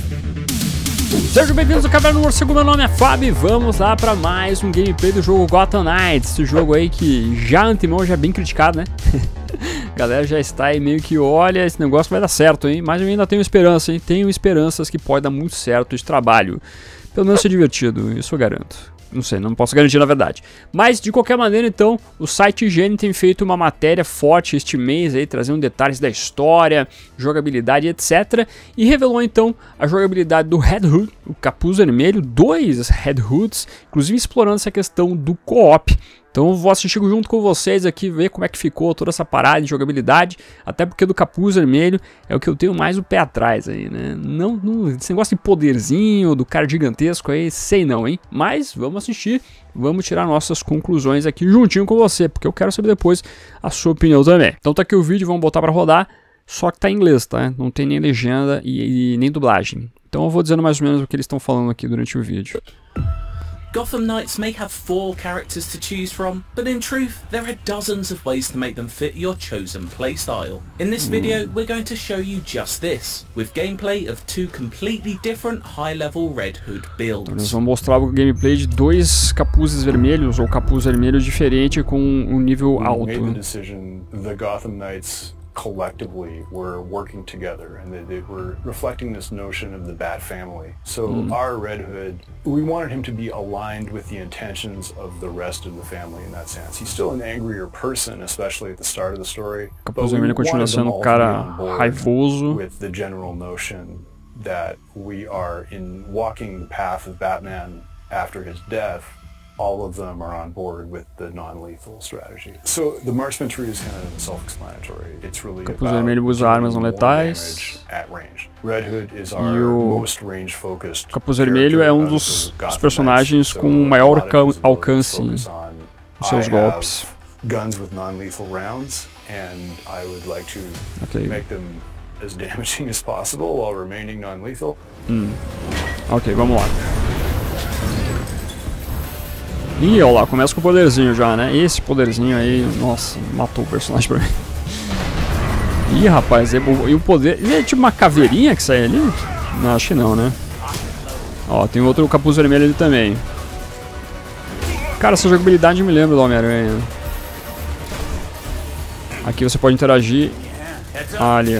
Sejam bem-vindos ao Caverna do Morcego, meu nome é Fábio e vamos lá para mais um gameplay do jogo Gotham Knights. Esse jogo aí que já antemão já é bem criticado, né? A galera já está aí meio que, olha, esse negócio vai dar certo, hein? Mas eu ainda tenho esperança, hein? Tenho esperanças que pode dar muito certo esse trabalho. Pelo menos ser divertido, isso eu garanto. Não sei, não posso garantir na verdade. Mas, de qualquer maneira, então, o site IGN tem feito uma matéria forte este mês aí, trazendo detalhes da história, jogabilidade, etc. E revelou, então, a jogabilidade do Red Hood, o Capuz Vermelho, 2 Red Hoods, inclusive explorando essa questão do co-op. Então eu vou assistir junto com vocês aqui, ver como é que ficou toda essa parada de jogabilidade, até porque do Capuz Vermelho é o que eu tenho mais o pé atrás aí, né? Não, esse negócio de poderzinho, do cara gigantesco aí, sei não, hein? Mas vamos assistir, vamos tirar nossas conclusões aqui juntinho com você, porque eu quero saber depois a sua opinião também. Então tá aqui o vídeo, vamos botar pra rodar, só que tá em inglês, tá? Não tem nem legenda e nem dublagem. Então eu vou dizendo mais ou menos o que eles estão falando aqui durante o vídeo. Gotham Knights may have 4 characters to choose from, but in truth, there are dozens of ways to make them fit your chosen playstyle. In this video, we're going to show you just this, with gameplay of 2 completely different high-level Red Hood builds. Nós vamos mostrar o gameplay de 2 capuzes vermelhos, ou capuz vermelho diferente com um nível alto. The Gotham Knights collectively were working together, and they were reflecting this notion of the Bat family. So our Red Hood, we wanted him to be aligned with the intentions of the rest of the family in that sense. He's still an angrier person, especially at the start of the story. Capuz Vermelho continua sendo um cara raivoso. With the general notion that we are in walking the path of Batman after his death. All of them are on board with the non-lethal strategy. So the marksman tree is kind of self-explanatory. It's really Capuz Vermelho usa armas não letais. At range. Red Hood is our most range-focused. Capuz Vermelho é um dos personagens com maior alcance em seus golpes. Guns with non-lethal rounds, and I would like to make them as damaging as possible while remaining non-lethal. Ok, vamos lá. Ih, olha lá, começa com o poderzinho já, né? Esse poderzinho aí, nossa, matou o personagem pra mim. Ih, rapaz, e o poder... Ele é tipo uma caveirinha que sai ali? Não, acho que não, né? Ó, tem outro capuz vermelho ali também. Cara, essa jogabilidade me lembra do Homem-Aranha. Aqui você pode interagir. Ah, ali.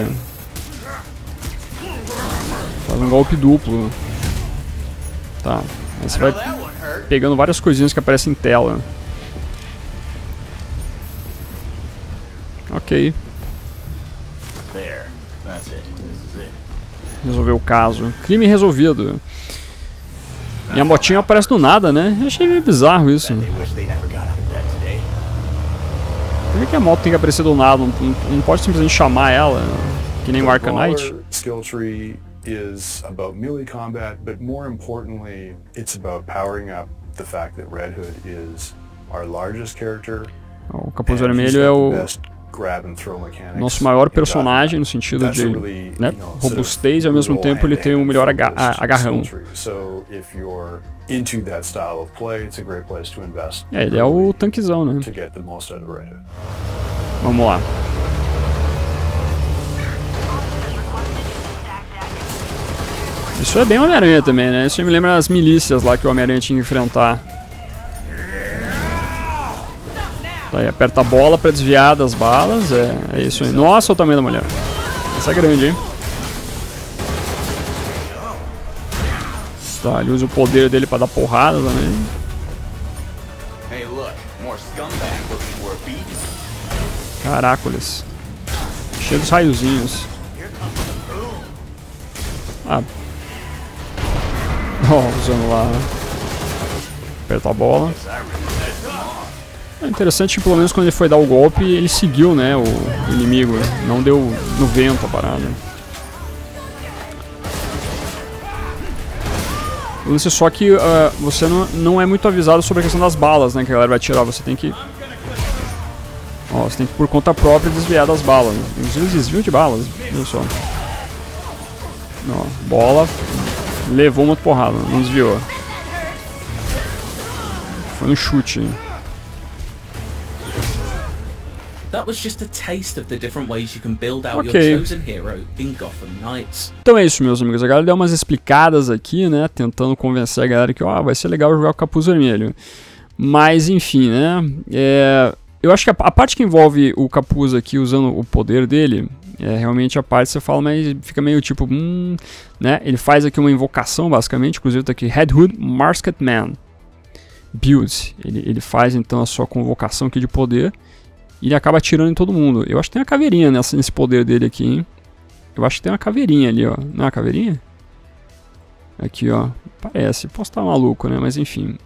Faz um golpe duplo. Tá, aí você vai pegando várias coisinhas que aparecem em tela. Ok. Resolveu o caso. Crime resolvido. E a motinha aparece do nada, né? Eu achei meio bizarro isso. Por que a moto tem que aparecer do nada? Não pode simplesmente chamar ela, que nem o Arkham Knight? Is about melee combat, but more importantly, it's about powering up the fact that Red Hood is our largest character. O Capuz Vermelho é o nosso maior personagem no sentido de, né, robustez e ao mesmo tempo ele tem o melhor agarrão. É, ele é o tanquezão, né? Vamos lá. Isso é bem Homem-Aranha também, né? Isso me lembra as milícias lá que o Homem-Aranha tinha que enfrentar. Tá aí, aperta a bola pra desviar das balas. É isso aí. Nossa, o tamanho da mulher. Essa é grande, hein? Tá, ele usa o poder dele pra dar porrada também. Caracoles. Cheio dos raiozinhos. Ah. Usando lá. Apertar a bola. É interessante que pelo menos quando ele foi dar o golpe, ele seguiu, né, o inimigo. Não deu no vento a parada. O lance é só que você não é muito avisado sobre a questão das balas, né, que a galera vai atirar. Você tem que... Ó, você tem que por conta própria desviar das balas. Inclusive desvio de balas, viu só. Ó, bola... Levou uma porrada, não desviou. Foi um chute. That was just a taste of the different ways you can build out your chosen hero in Gotham Knights. Então é isso, meus amigos. A galera deu umas explicadas aqui, né? Tentando convencer a galera que vai ser legal jogar com o Capuz Vermelho. Mas, enfim, né? Eu acho que a parte que envolve o Capuz aqui usando o poder dele realmente a parte que você fala, mas fica meio tipo, né? Ele faz aqui uma invocação, basicamente. Inclusive tá aqui, Red Hood Masked Man Build. Ele faz então a sua convocação aqui de poder. E ele acaba atirando em todo mundo. Eu acho que tem uma caveirinha nesse poder dele aqui, hein? Eu acho que tem uma caveirinha ali, ó. Não é uma caveirinha? Aqui, ó. Parece. Posso estar maluco, né? Mas enfim.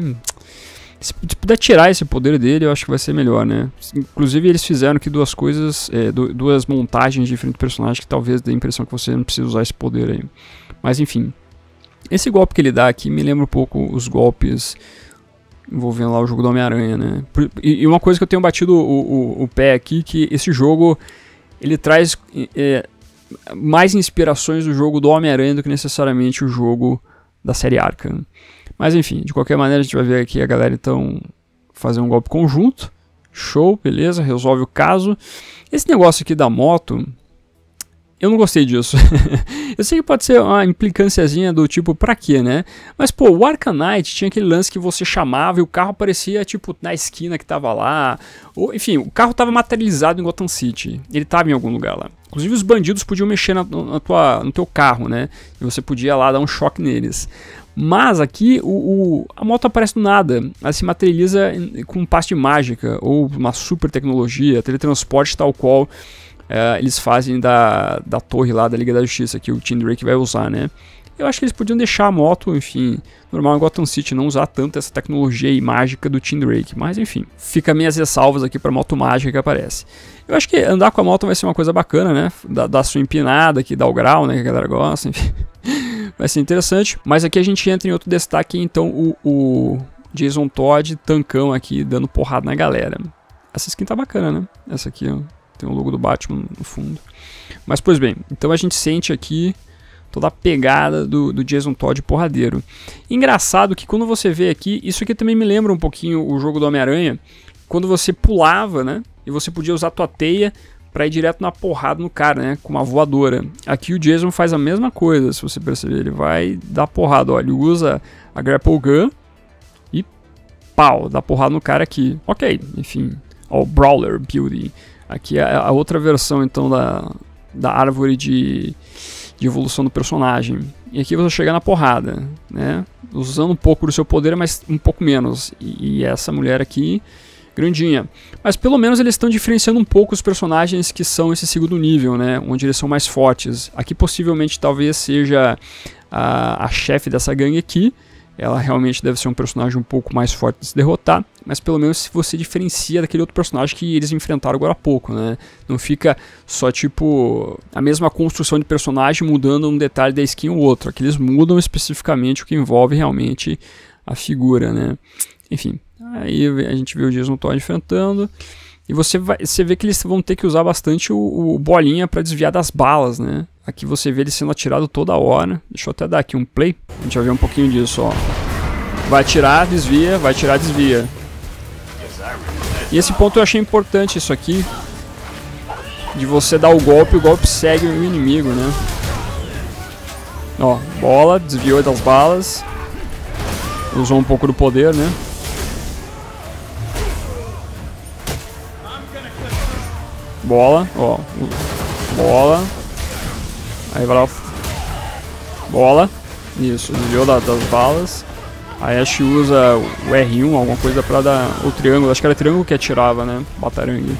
Se puder tirar esse poder dele, eu acho que vai ser melhor, né? Inclusive, eles fizeram aqui duas coisas, duas montagens de diferentes personagens que talvez dê a impressão que você não precisa usar esse poder aí. Mas enfim. Esse golpe que ele dá aqui me lembra um pouco os golpes envolvendo lá o jogo do Homem-Aranha, né? E uma coisa que eu tenho batido o pé aqui, que esse jogo, ele traz mais inspirações do jogo do Homem-Aranha do que necessariamente o jogo da série Arkham. Mas enfim, de qualquer maneira a gente vai ver aqui a galera então fazer um golpe conjunto. Show, beleza, resolve o caso. Esse negócio aqui da moto, eu não gostei disso. Eu sei que pode ser uma implicânciazinha do tipo, pra quê, né? Mas, pô, o Arkham Knight tinha aquele lance que você chamava e o carro aparecia, tipo, na esquina que tava lá. Ou, enfim, o carro tava materializado em Gotham City. Ele tava em algum lugar lá. Inclusive, os bandidos podiam mexer no teu carro, né? E você podia lá dar um choque neles. Mas aqui, a moto aparece do nada. Ela se materializa com um passe de mágica ou uma super tecnologia, teletransporte tal qual eles fazem da torre lá da Liga da Justiça, que o Tim Drake vai usar, né? Eu acho que eles podiam deixar a moto, enfim, normal em Gotham City, não usar tanto essa tecnologia e mágica do Tim Drake. Mas enfim, fica minhas ressalvas aqui pra moto mágica que aparece. Eu acho que andar com a moto vai ser uma coisa bacana, né? Da sua empinada, que dá o grau, né? Que a galera gosta, enfim. Vai ser interessante. Mas aqui a gente entra em outro destaque, então o Jason Todd, tancão aqui, dando porrada na galera. Essa skin tá bacana, né? Essa aqui, ó. Tem o logo do Batman no fundo. Mas, pois bem, então a gente sente aqui toda a pegada do Jason Todd porradeiro. Engraçado que quando você vê aqui, isso aqui também me lembra um pouquinho o jogo do Homem-Aranha, quando você pulava, né, e você podia usar a tua teia para ir direto na porrada no cara, né, com uma voadora. Aqui o Jason faz a mesma coisa, se você perceber, ele vai dar porrada, ó, ele usa a Grapple Gun e pau, dá porrada no cara aqui. Ok, enfim, ó, o Brawler Building. Aqui é a outra versão, então, da árvore de evolução do personagem. E aqui você chega na porrada, né? Usando um pouco do seu poder, mas um pouco menos. E essa mulher aqui, grandinha. Mas pelo menos eles estão diferenciando um pouco os personagens que são esse segundo nível, né? Onde eles são mais fortes. Aqui possivelmente talvez seja a chefe dessa gangue aqui. Ela realmente deve ser um personagem um pouco mais forte de se derrotar, mas pelo menos se você diferencia daquele outro personagem que eles enfrentaram agora há pouco, né? Não fica só tipo a mesma construção de personagem mudando um detalhe da skin ou outro. Aqui eles mudam especificamente o que envolve realmente a figura, né? Enfim, aí a gente vê o Jason Todd enfrentando e você vê que eles vão ter que usar bastante o bolinha para desviar das balas, né? Aqui você vê ele sendo atirado toda hora. Deixa eu até dar aqui um play. A gente vai ver um pouquinho disso, ó. Vai atirar, desvia, vai atirar, desvia. E esse ponto eu achei importante, isso aqui. De você dar o golpe segue o inimigo, né? Ó, bola, desviou das balas. Usou um pouco do poder, né? Bola, ó. Bola. Aí vai lá, bola, isso, desviou das balas. Aí acho que usa o R1, alguma coisa pra dar o triângulo, acho que era triângulo que atirava, né, batarangue.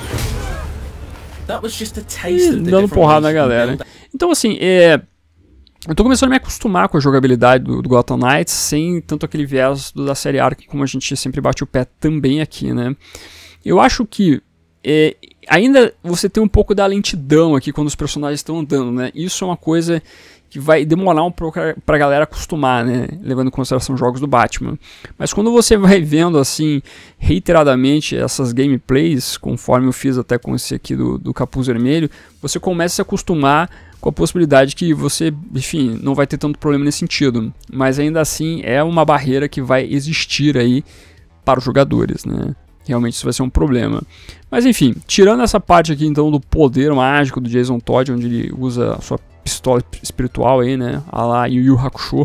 E dando porrada na galera. Então assim, eu tô começando a me acostumar com a jogabilidade do Gotham Knights, sem tanto aquele viés da série Arkham, como a gente sempre bate o pé também aqui, né. Eu acho que ainda você tem um pouco da lentidão aqui quando os personagens estão andando, né? Isso é uma coisa que vai demorar um pouco pra galera acostumar, né? Levando em consideração jogos do Batman. Mas quando você vai vendo, assim, reiteradamente essas gameplays, conforme eu fiz até com esse aqui do Capuz Vermelho, você começa a se acostumar com a possibilidade que você, enfim, não vai ter tanto problema nesse sentido. Mas ainda assim é uma barreira que vai existir aí para os jogadores, né? realmente isso vai ser um problema. Mas enfim, tirando essa parte aqui então do poder mágico do Jason Todd, onde ele usa a sua pistola espiritual aí, né, a lá Yu Yu Hakusho,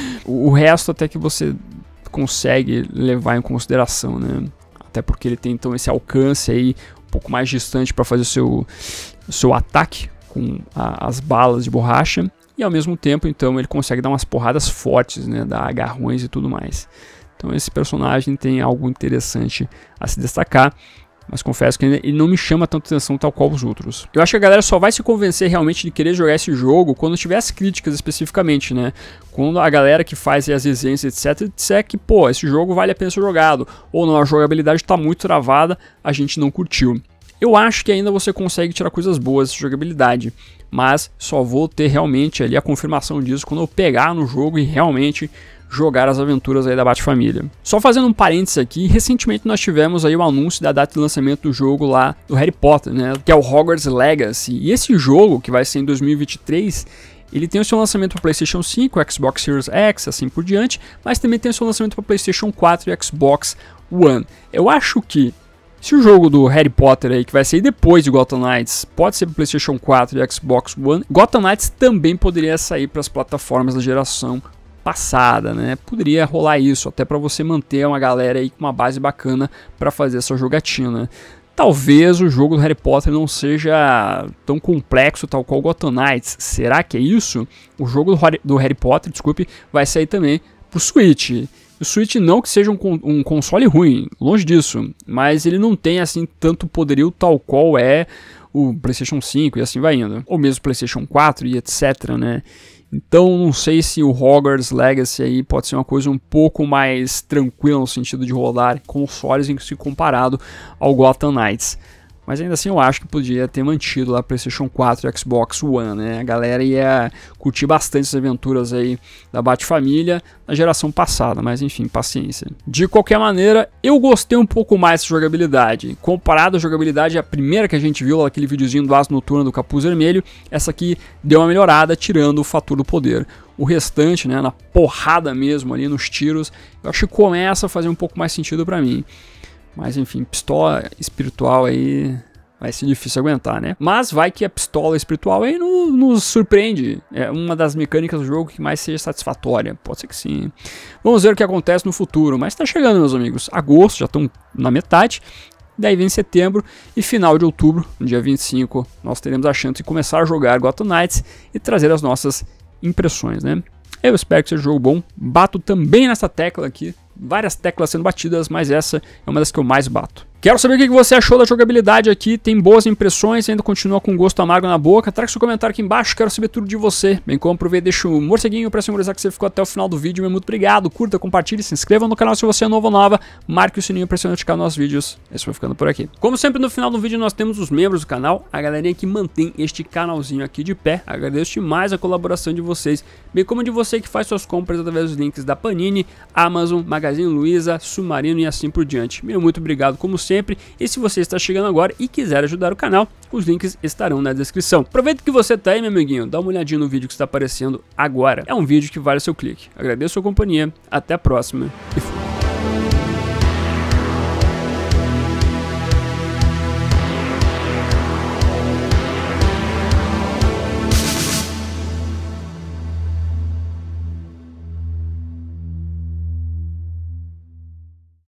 o resto até que você consegue levar em consideração, né, até porque ele tem então esse alcance aí um pouco mais distante para fazer o seu ataque com as balas de borracha, e ao mesmo tempo então ele consegue dar umas porradas fortes, né, dar agarrões e tudo mais. Então esse personagem tem algo interessante a se destacar, mas confesso que ele não me chama tanta atenção tal qual os outros. Eu acho que a galera só vai se convencer realmente de querer jogar esse jogo quando tiver as críticas especificamente, né? Quando a galera que faz as resenhas, etc, disser que, pô, esse jogo vale a pena ser jogado, ou não, a jogabilidade está muito travada, a gente não curtiu. Eu acho que ainda você consegue tirar coisas boas dessa jogabilidade, mas só vou ter realmente ali a confirmação disso quando eu pegar no jogo e realmente jogar as aventuras aí da Bat-Família. Só fazendo um parênteses aqui, recentemente nós tivemos aí o anúncio da data de lançamento do jogo lá do Harry Potter, né, que é o Hogwarts Legacy, e esse jogo, que vai ser em 2023, ele tem o seu lançamento para PlayStation 5, Xbox Series X, assim por diante, mas também tem o seu lançamento para PlayStation 4 e Xbox One. Eu acho que se o jogo do Harry Potter aí, que vai sair depois de Gotham Knights, pode ser para PlayStation 4 e Xbox One, Gotham Knights também poderia sair para as plataformas da geração passada, né? Poderia rolar isso, até para você manter uma galera aí com uma base bacana para fazer essa jogatina. Talvez o jogo do Harry Potter não seja tão complexo tal qual Gotham Knights. Será que é isso? O jogo do Harry Potter, desculpe, vai sair também pro Switch. O Switch não que seja um console ruim, longe disso, mas ele não tem assim tanto poderio tal qual é o PlayStation 5 e assim vai indo. Ou mesmo PlayStation 4 e etc, né? Então não sei se o Hogwarts Legacy aí pode ser uma coisa um pouco mais tranquila no sentido de rodar consoles em se comparado ao Gotham Knights. Mas ainda assim eu acho que podia ter mantido lá PlayStation 4 e Xbox One, né? A galera ia curtir bastante essas aventuras aí da Bat-Família na geração passada, mas enfim, paciência. De qualquer maneira, eu gostei um pouco mais dessa jogabilidade. Comparado à jogabilidade, a primeira que a gente viu, aquele videozinho do Asa Noturna do Capuz Vermelho, essa aqui deu uma melhorada, tirando o fator do poder. O restante, né, na porrada mesmo ali, nos tiros, eu acho que começa a fazer um pouco mais sentido pra mim. Mas enfim, pistola espiritual aí vai ser difícil aguentar, né? Mas vai que a pistola espiritual aí nos surpreende. É uma das mecânicas do jogo que mais seja satisfatória. Pode ser que sim. Vamos ver o que acontece no futuro. Mas tá chegando, meus amigos. Agosto, já estão na metade. Daí vem setembro e final de outubro, no dia 25, nós teremos a chance de começar a jogar Gotham Knights e trazer as nossas impressões, né? Eu espero que seja um jogo bom. Bato também nessa tecla aqui. Várias teclas sendo batidas, mas essa é uma das que eu mais bato. Quero saber o que você achou da jogabilidade aqui, tem boas impressões, ainda continua com gosto amargo na boca? Traga seu comentário aqui embaixo, quero saber tudo de você. Bem como aproveita, deixa um morceguinho para simbolizar que você ficou até o final do vídeo. Muito obrigado, curta, compartilhe, se inscreva no canal se você é novo ou nova, marque o sininho para notificar nossos vídeos. Esse foi ficando por aqui. Como sempre, no final do vídeo nós temos os membros do canal, a galerinha que mantém este canalzinho aqui de pé. Agradeço demais a colaboração de vocês, bem como de você que faz suas compras através dos links da Panini, Amazon, Magazine Luiza, Submarino e assim por diante. Muito obrigado como sempre. E se você está chegando agora e quiser ajudar o canal, os links estarão na descrição. Aproveita que você está aí, meu amiguinho, dá uma olhadinha no vídeo que está aparecendo agora. É um vídeo que vale o seu clique. Agradeço a sua companhia, até a próxima e fui.